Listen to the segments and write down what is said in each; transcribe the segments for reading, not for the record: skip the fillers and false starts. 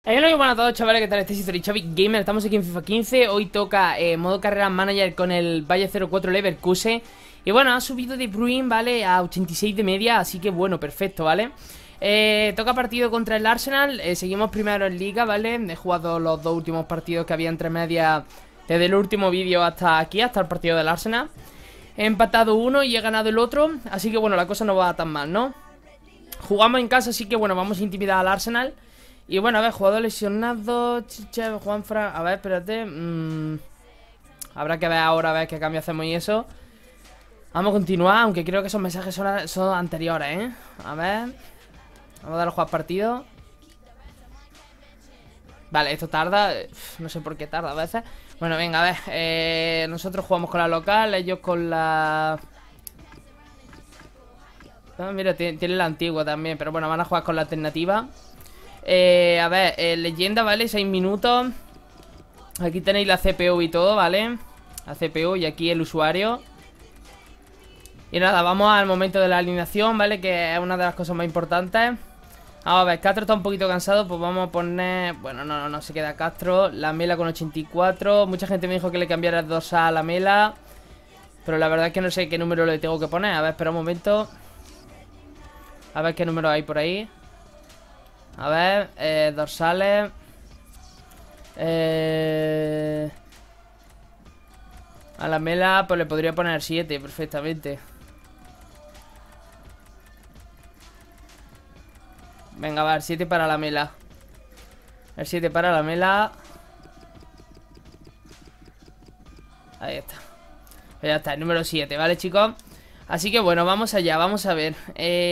Hola y buenas a todos, chavales, ¿qué tal? Este es History Xavi Gamer, estamos aquí en FIFA 15. Hoy toca modo carrera manager con el Bayer 04 Leverkusen. Y bueno, ha subido De Bruyne, ¿vale? A 86 de media, así que bueno, perfecto, ¿vale? Toca partido contra el Arsenal, seguimos primero en Liga, ¿vale? He jugado los dos últimos partidos que había entre medias desde el último vídeo hasta aquí, hasta el partido del Arsenal. He empatado uno y he ganado el otro, así que bueno, la cosa no va tan mal, ¿no? Jugamos en casa, así que bueno, vamos a intimidar al Arsenal. Y bueno, a ver, jugador lesionado, Chicha, Juanfran, a ver, espérate. Habrá que ver ahora, a ver qué cambio hacemos y eso. Vamos a continuar, aunque creo que esos mensajes son anteriores, ¿eh? A ver. Vamos a dar a jugar partido. Vale, esto tarda, no sé por qué tarda a veces. Bueno, venga, a ver, nosotros jugamos con la local, ellos con la... Ah, mira, tiene la antigua también, pero bueno, van a jugar con la alternativa. A ver, leyenda, ¿vale? 6 minutos. Aquí tenéis la CPU y todo, ¿vale? La CPU y aquí el usuario. Y nada, vamos al momento de la alineación, ¿vale? Que es una de las cosas más importantes. Vamos a ver, Castro está un poquito cansado, pues vamos a poner... Bueno, no se queda Castro. La Mela con 84. Mucha gente me dijo que le cambiara el dorsal a la Mela, pero la verdad es que no sé qué número le tengo que poner. A ver, espera un momento. A ver qué número hay por ahí. A ver, dorsales. A la Mela pues le podría poner 7 perfectamente. Venga, va, el 7 para la Mela. El 7 para la Mela. Ahí está. Pues ya está, el número 7, ¿vale, chicos? Así que bueno, vamos allá, vamos a ver.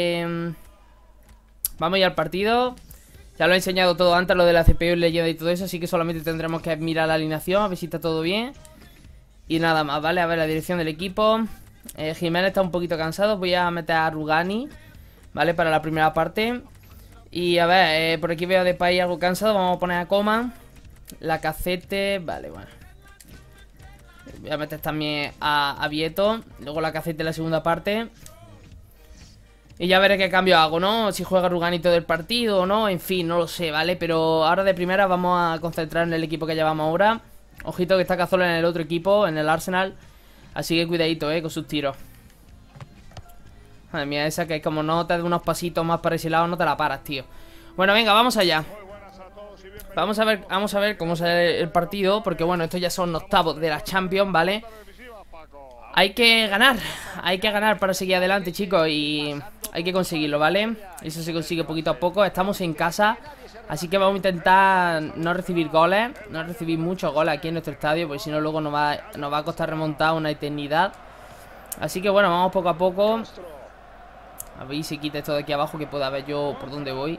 Vamos ya al partido. Ya lo he enseñado todo antes, lo de la CPU y leyenda y todo eso, así que solamente tendremos que mirar la alineación, a ver si está todo bien. Y nada más, ¿vale? A ver la dirección del equipo. Jiménez está un poquito cansado, voy a meter a Rugani, ¿vale? Para la primera parte. Y a ver, por aquí veo a Depay algo cansado, vamos a poner a Coman. Lacazette, vale, bueno. Voy a meter también a Vieto. Luego Lacazette en la segunda parte. Y ya veré qué cambio hago, ¿no? Si juega Rugani todo el partido o no, en fin, no lo sé, ¿vale? Pero ahora de primera vamos a concentrar en el equipo que llevamos ahora. Ojito que está Cazorla en el otro equipo, en el Arsenal. Así que cuidadito, con sus tiros. Madre mía, esa que como no te da unos pasitos más para ese lado, no te la paras, tío. Bueno, venga, vamos allá. Vamos a ver cómo sale el partido, porque bueno, estos ya son octavos de la Champions, ¿vale? Hay que ganar para seguir adelante, chicos, y hay que conseguirlo, ¿vale? Eso se consigue poquito a poco, estamos en casa, así que vamos a intentar no recibir goles, no recibir muchos goles aquí en nuestro estadio, porque si no luego nos va a costar remontar una eternidad. Así que bueno, vamos poco a poco. A ver si quita esto de aquí abajo, que pueda ver yo por dónde voy.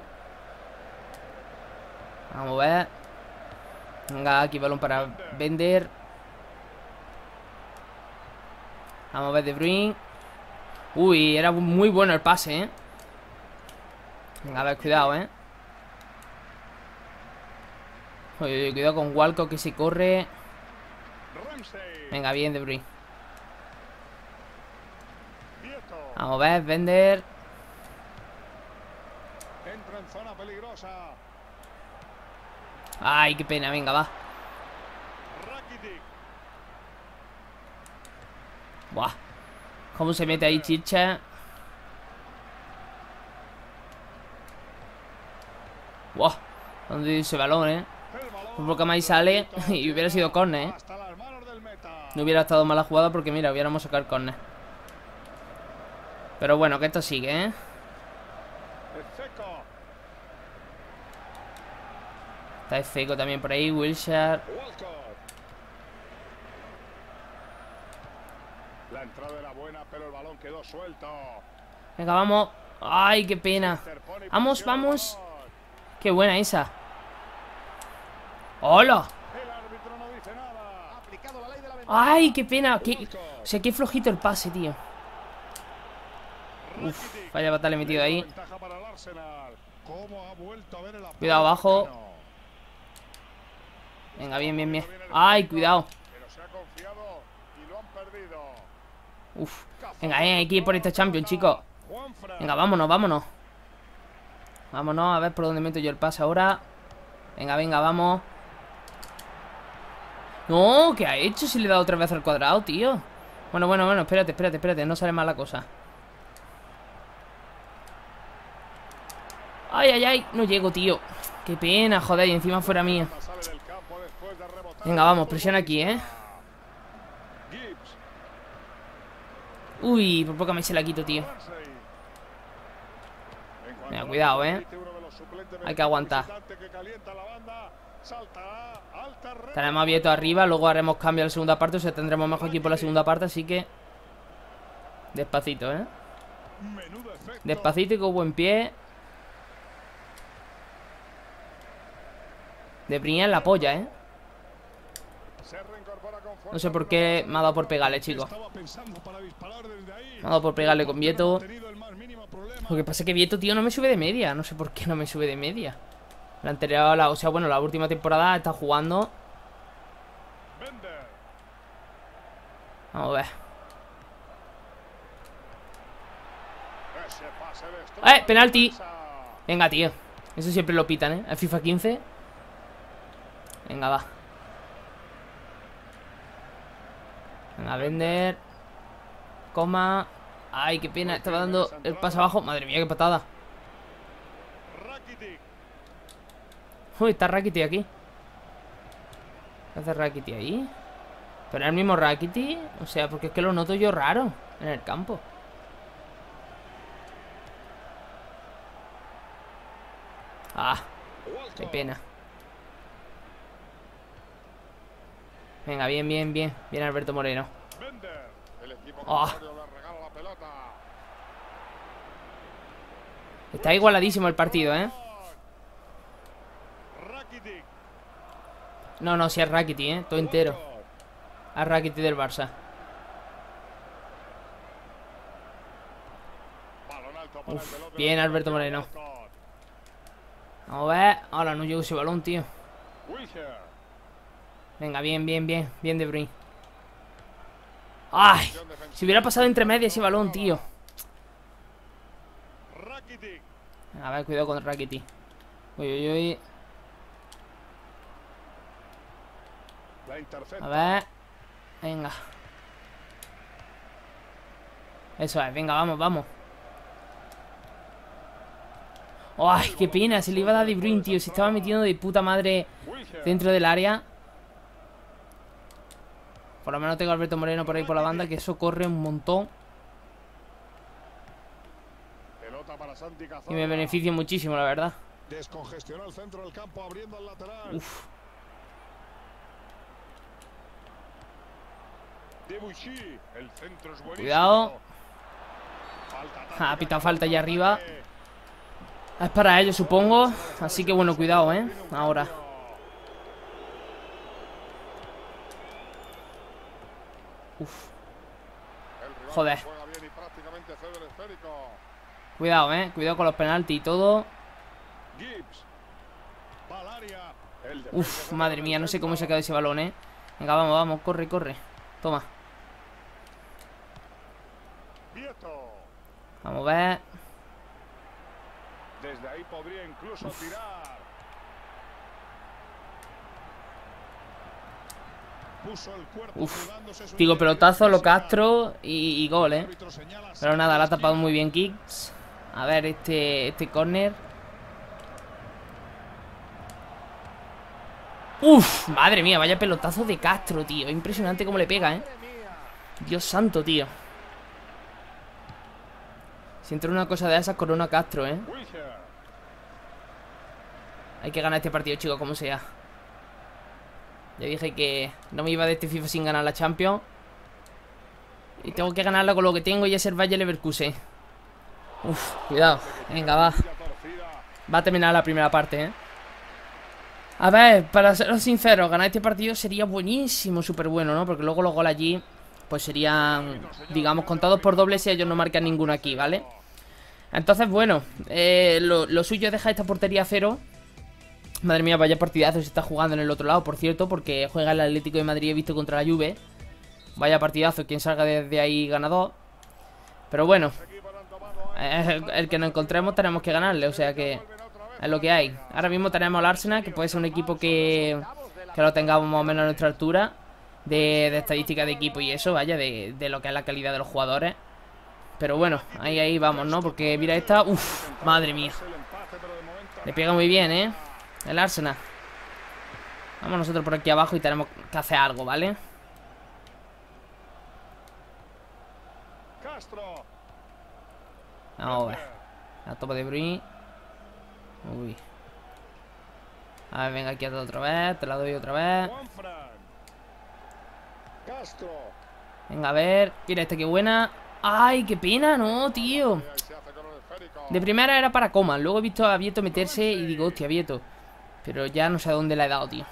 Vamos a ver. Venga, aquí balón para vender. Vamos a ver De Bruyne. Uy, era muy bueno el pase, ¿eh? Venga, a ver, cuidado, ¿eh? Uy, cuidado con Walcott que se corre. Venga, bien De Bruyne. Vamos a ver, vender. Ay, qué pena, venga, va. Buah. ¿Cómo se mete ahí Chicha? Buah. ¿Dónde ese balón, Un poco más y sale. Y hubiera sido córner, No hubiera estado mala jugada porque mira, hubiéramos sacado el córner. Pero bueno, que esto sigue, Está Seco también por ahí, Wilshere. La entrada era buena, pero el balón quedó suelto. Venga, vamos. Ay, qué pena. Vamos, vamos. Qué buena esa. ¡Hola! Ay, qué pena. O sea, qué flojito el pase, tío. Uf, vaya batalla metido ahí. Cuidado abajo. Venga, bien, bien, bien. Ay, cuidado. Uf. Venga, hay que ir por esta Champions, chicos. Venga, vámonos, vámonos. Vámonos, a ver por dónde meto yo el pase ahora. Venga, venga, vamos. No, ¿qué ha hecho? Si le he dado 3 veces al cuadrado, tío. Bueno, bueno, bueno, espérate, espérate, espérate. No sale mal la cosa. Ay, ay, ay, no llego, tío. Qué pena, joder, y encima fuera mía. Venga, vamos, presiona aquí, ¿eh? Uy, por poco me se la quito, tío. Venga, cuidado, ¿eh? Hay que aguantar. Estaremos abiertos arriba. Luego haremos cambio a la segunda parte. O sea, tendremos mejor equipo en la segunda parte. Así que despacito, ¿eh? Despacito y con buen pie. De Bruyne en la polla, ¿eh? No sé por qué me ha dado por pegarle, chicos. Me ha dado por pegarle con Vieto. Lo que pasa es que Vieto, tío, no me sube de media. No sé por qué no me sube de media. La anterior, o sea, bueno, la última temporada está jugando. Vamos a ver. ¡Penalti! Venga, tío. Eso siempre lo pitan, ¿eh? El FIFA 15. Venga, va. Venga, vender. Coma. Ay, qué pena. Estaba dando el paso abajo. Madre mía, qué patada. Uy, está Rakitic aquí. ¿Qué hace Rakitic ahí? ¿Pero es el mismo Rakitic? O sea, porque es que lo noto yo raro en el campo. Ah, qué pena. Venga, bien, bien, bien. Bien Alberto Moreno. Oh. Está igualadísimo el partido, ¿eh? No, no, si es Rakitic, ¿eh? Todo entero. Es Rakitic del Barça. Uf, bien Alberto Moreno. Vamos a ver. Ahora no llego ese balón, tío. Venga, bien, bien, bien. Bien De Bruyne. ¡Ay! Si hubiera pasado entre medias ese balón, tío. A ver, cuidado con Rakitic. Uy, uy, uy. A ver. Venga. Eso es, venga, vamos, vamos. ¡Ay, qué pena! Se le iba a dar De Bruyne, tío. Se estaba metiendo de puta madre dentro del área. Por lo menos tengo a Alberto Moreno por ahí por la banda, que eso corre un montón. Y me beneficia muchísimo, la verdad. Descongestionó el centro del campo abriendo el lateral. Uf. Cuidado. Ha pitado falta allá arriba. Es para ellos, supongo. Así que bueno, cuidado, ahora. Uf. Joder. Cuidado, cuidado con los penaltis y todo. Uf, madre mía, no sé cómo se ha quedado ese balón, Venga, vamos, vamos, corre, corre. Toma. Vamos a ver. Desde ahí podría incluso tirar. Uf. Digo, pelotazo, lo Castro y gol, Pero nada, la ha tapado muy bien Kicks. A ver, este córner. Uf, madre mía, vaya pelotazo de Castro, tío. Impresionante cómo le pega, Dios santo, tío. Si entra una cosa de esas, corona Castro, Hay que ganar este partido, chicos, como sea. Ya dije que no me iba de este FIFA sin ganar la Champions. Y tengo que ganarla con lo que tengo y es el Bayer Leverkusen. Uf, cuidado. Venga, va. Va a terminar la primera parte, A ver, para ser sincero, ganar este partido sería buenísimo, súper bueno, ¿no? Porque luego los goles allí, pues serían, digamos, contados por doble si ellos no marcan ninguno aquí, ¿vale? Entonces, bueno, lo suyo es dejar esta portería a cero. Madre mía, vaya partidazo se está jugando en el otro lado, por cierto, porque juega el Atlético de Madrid, he visto, contra la Juve. Vaya partidazo, quien salga desde ahí ganador. Pero bueno, el que nos encontremos tenemos que ganarle, o sea que Es lo que hay. Ahora mismo tenemos al Arsenal, que puede ser un equipo que lo tengamos más o menos a nuestra altura de estadística de equipo y eso, vaya, de lo que es la calidad de los jugadores. Pero bueno, ahí vamos, ¿no? Porque mira esta, uff, madre mía. Le pega muy bien, ¿eh? El Arsenal. Vamos nosotros por aquí abajo y tenemos que hacer algo, ¿vale? Vamos a ver. La topa de Bruyne. Uy. A ver, venga aquí otra vez. Te la doy otra vez. Venga, a ver. Mira esta, qué buena. Ay, qué pena, no, tío. De primera era para Coman. Luego he visto a Vieto meterse y digo, hostia, Vieto. Pero ya no sé a dónde la he dado, tío.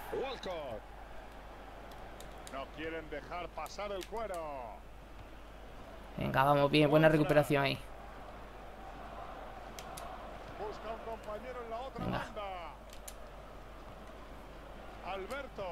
No quieren dejar pasar el cuero. Venga, vamos bien. Buena recuperación ahí. Busca un compañero en la otra Venga. banda. Alberto.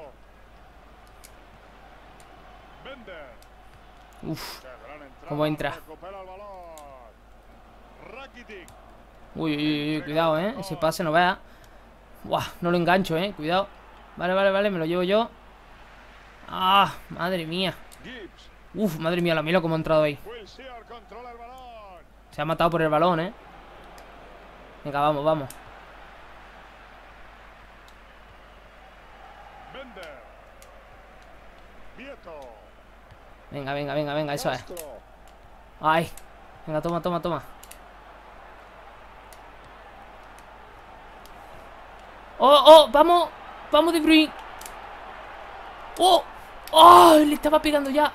Bender. Uf. Qué gran entrada. ¿Cómo entra? Recupera el balón. Rakitic. Uy, uy, uy, cuidado, ese pase no vea. Buah, no lo engancho, cuidado. Vale, vale, vale, me lo llevo yo. Ah, madre mía. Gibbs. Uf, madre mía, la milo como ha entrado ahí. Wilshere controla el balón. Se ha matado por el balón, Venga, vamos, vamos. Bender. Vieto. Venga, venga, venga, venga, eso es. Castro. Ay. Venga, toma, toma, toma. ¡Oh, oh! ¡Vamos! ¡Vamos, De Bruyne! ¡Oh! ¡Oh! Le estaba pegando ya.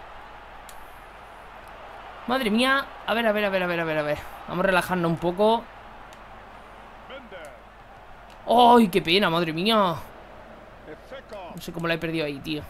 Madre mía. A ver, a ver, a ver, a ver, a ver, a ver. Vamos a relajarnos un poco. Bender. ¡Ay, qué pena, madre mía! Efeco. No sé cómo la he perdido ahí, tío.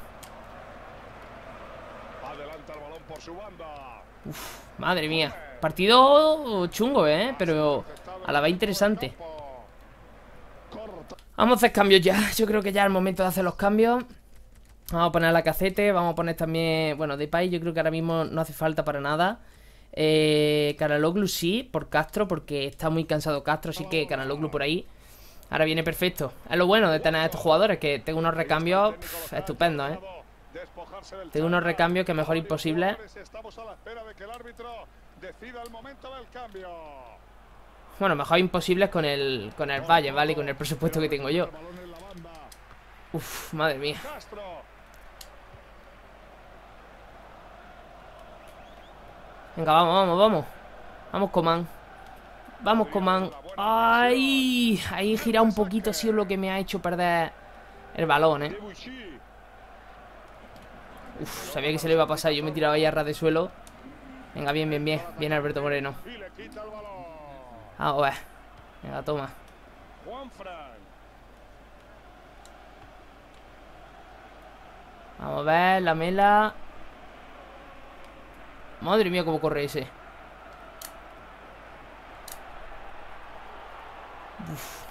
Adelanta el balón por su banda. Madre mía. Partido chungo, pero a la vez interesante. Corta. Vamos a hacer cambios ya. Yo creo que ya es el momento de hacer los cambios. Vamos a poner a Lacazette. Vamos a poner también... Bueno, Depay yo creo que ahora mismo no hace falta para nada. Calhanoglu sí, por Castro, porque está muy cansado Castro. Así que Calhanoglu por ahí. Ahora viene perfecto. Es lo bueno de tener a estos jugadores, que tengo unos recambios estupendos, Tengo unos recambios que mejor imposible. Estamos a la espera de que el árbitro decida el momento del cambio. Bueno, mejor imposibles con el Valle, ¿vale? Y con el presupuesto que tengo yo. Uf, madre mía. Castro. Venga, vamos, vamos, vamos. Vamos, Coman. Vamos, Coman. ¡Ay! Ahí he girado un poquito, ha sido lo que me ha hecho perder el balón, Debuchy. Uf, sabía que se le iba a pasar. Yo me tiraba ahí a ras de suelo. Venga, bien, bien, bien. Bien, Alberto Moreno. Y le quita el balón. Ah, ver. Venga, toma. Juanfran. Vamos a ver, la mela. Madre mía, cómo corre ese. Uf.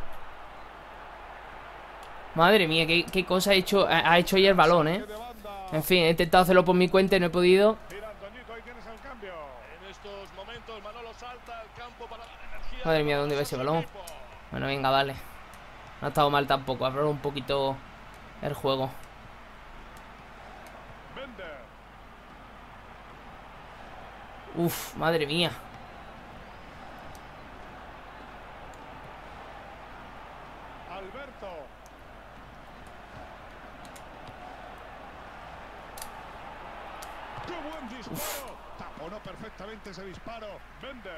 Madre mía, qué cosa ha hecho ahí el balón, De banda. En fin, he intentado hacerlo por mi cuenta y no he podido. Mira, Antoñito, ahí tienes el cambio. En estos momentos Manolo salta al campo para dar energía. Madre mía, ¿dónde va ese balón? Bueno, venga, vale. No ha estado mal tampoco, abrir un poquito el juego. Bender. Uf, madre mía. Alberto. ¡Qué buen disparo! Taponó perfectamente ese disparo. Bender.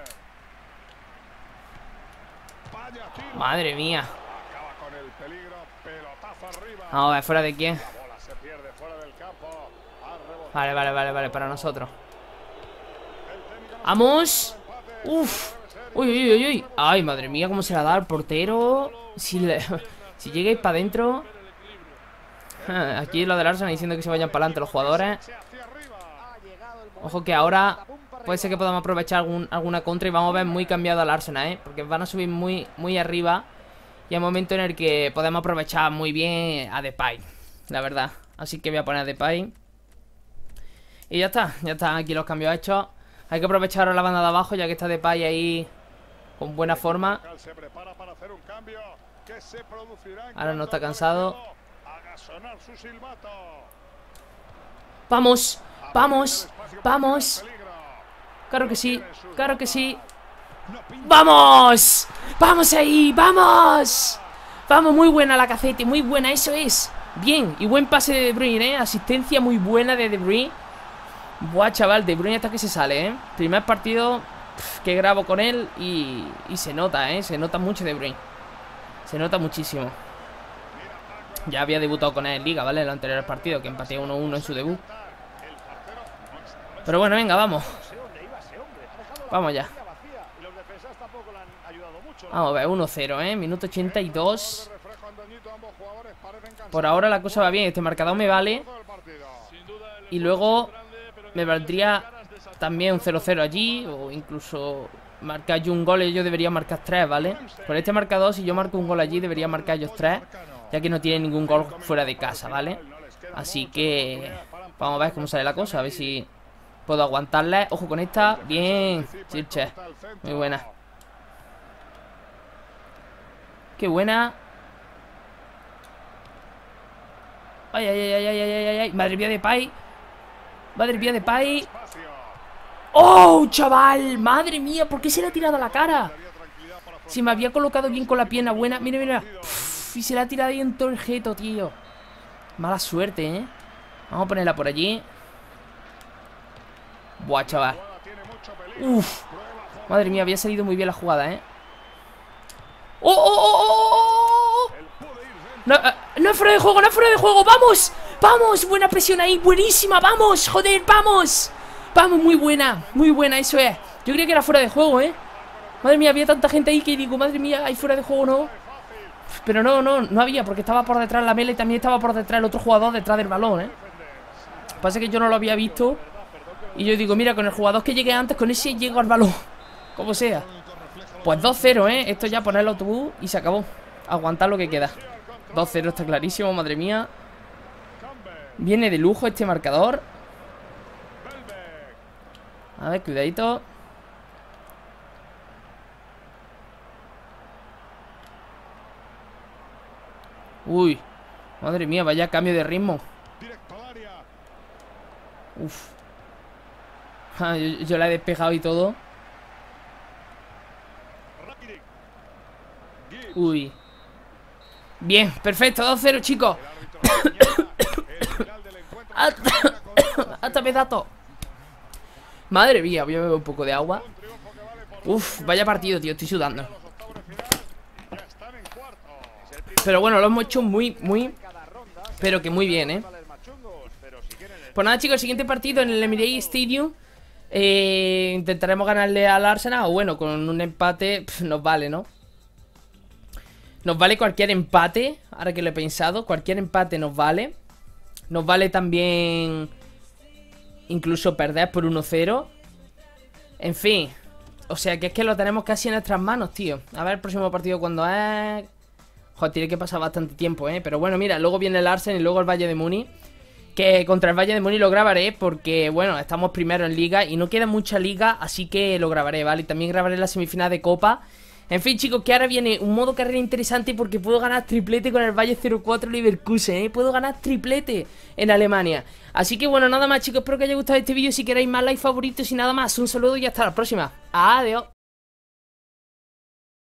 Vaya tiro. Madre mía. Acaba con el peligro. Pelotazo arriba. Vamos a ver, ¿fuera de quién? La bola se pierde fuera del campo. Ha rebotado. Vale, vale, vale, vale, para nosotros. El técnico no ¡Vamos! empate. ¡Uf! ¡Uy, uy, uy, uy! ¡Ay, madre mía, cómo se la da al portero! Si llegáis para adentro... Aquí lo del Arsenal diciendo que se vayan para adelante los jugadores. Hacia arriba. Ojo que ahora puede ser que podamos aprovechar alguna contra y vamos a ver muy cambiado al Arsenal, porque van a subir muy, muy arriba. Y hay un momento en el que podemos aprovechar muy bien a Depay, la verdad. Así que voy a poner a Depay. Y ya está aquí los cambios hechos. Hay que aprovechar ahora la banda de abajo, ya que está Depay ahí con buena forma. Se prepara para hacer un cambio que se producirá en Ahora no está cuanto el cansado. partido haga sonar su silbato. ¡Vamos! ¡Vamos! Espacio ¡Vamos! para el peligro. Claro que sí, claro que sí. ¡Vamos! ¡Vamos ahí! ¡Vamos! Vamos, muy buena la Cacete, muy buena, eso es. Bien, y buen pase de De Bruyne, ¿eh? Asistencia muy buena de De Bruyne. Buah, chaval, De Bruyne hasta que se sale, ¿eh? Primer partido que grabo con él y se nota, ¿eh? Se nota mucho De Bruyne. Se nota muchísimo. Ya había debutado con él en Liga, ¿vale? En los anteriores partidos, que empaté 1-1 en su debut. Pero bueno, venga, vamos. Vamos ya. Vamos a ver, 1-0, ¿eh? Minuto 82. Por ahora la cosa va bien. Este marcador me vale. Y luego me valdría también un 0-0 allí. O incluso marcar yo un gol y ellos deberían marcar 3, ¿vale? Con este marcador, si yo marco un gol allí, deberían marcar ellos 3. Ya que no tienen ningún gol fuera de casa, ¿vale? Así que vamos a ver cómo sale la cosa. A ver si puedo aguantarle. Ojo con esta. Bien, Chirche. Muy buena. Qué buena. Ay, ay, ay, ay, ay, ay, ay, ay. Madre mía de Pai. Madre mía de Pai. ¡Oh, chaval! Madre mía, ¿por qué se le ha tirado a la cara? Si me había colocado bien con la pierna buena. Mira, mira. Uf, y se le ha tirado ahí en todo el jeto, tío. Mala suerte, ¿eh? Vamos a ponerla por allí. Buah, chaval. Uf. Madre mía, había salido muy bien la jugada, ¿eh? ¡Oh, oh, oh, oh, oh! No, no es fuera de juego, no es fuera de juego. ¡Vamos! ¡Vamos! Buena presión ahí, buenísima. ¡Vamos! ¡Joder! ¡Vamos! ¡Vamos! Muy buena, eso es. Yo creía que era fuera de juego, ¿eh? Madre mía, había tanta gente ahí que digo, madre mía, hay fuera de juego, ¿no? Pero no había, porque estaba por detrás la Mela y también estaba por detrás el otro jugador detrás del balón, ¿eh? Pasa que yo no lo había visto. Y yo digo, mira, con el jugador que llegue antes, con ese llego al balón. Como sea. Pues 2-0, ¿eh? Esto ya poner el autobús y se acabó. Aguantar lo que queda. 2-0 está clarísimo, madre mía. Viene de lujo este marcador. A ver, cuidadito. Uy, madre mía, vaya cambio de ritmo. Uf. Yo la he despejado y todo. Uy. Bien, perfecto, 2-0, chicos. Hasta pedazo. Madre mía, voy a beber un poco de agua. Uf, vaya partido, tío, estoy sudando. Pero bueno, lo hemos hecho muy, pero que muy bien, ¿eh? Pues nada, chicos, el siguiente partido en el Emirates Stadium. Intentaremos ganarle al Arsenal. O bueno, con un empate nos vale, ¿no? Nos vale cualquier empate. Ahora que lo he pensado, cualquier empate nos vale. Nos vale también incluso perder por 1-0. En fin. O sea que es que lo tenemos casi en nuestras manos, tío. A ver el próximo partido cuando es. Joder, tiene que pasar bastante tiempo, ¿eh? Pero bueno, mira, luego viene el Arsenal y luego el Bayern de Múnich. Que contra el Bayern de Múnich lo grabaré porque, bueno, estamos primero en Liga y no queda mucha Liga, así que lo grabaré, ¿vale? Y también grabaré la semifinal de Copa. En fin, chicos, que ahora viene un modo carrera interesante porque puedo ganar triplete con el Bayer 04 Leverkusen, ¿eh? Puedo ganar triplete en Alemania. Así que, bueno, nada más, chicos, espero que os haya gustado este vídeo. Si queréis más like, favoritos y nada más, un saludo y hasta la próxima. Adiós.